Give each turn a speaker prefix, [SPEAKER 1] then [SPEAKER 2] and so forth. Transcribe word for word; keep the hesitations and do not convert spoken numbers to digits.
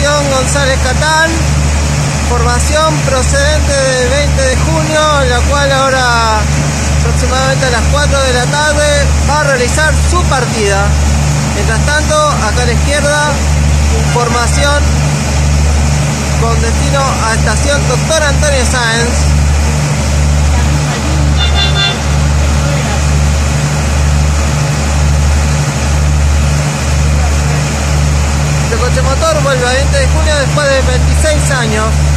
[SPEAKER 1] Estación González Catán, formación procedente del veinte de junio, la cual ahora aproximadamente a las cuatro de la tarde va a realizar su partida. Mientras tanto, acá a la izquierda, formación con destino a Estación Doctor Antonio Sáenz. El coche motor vuelve a veinte de junio después de veintiséis años.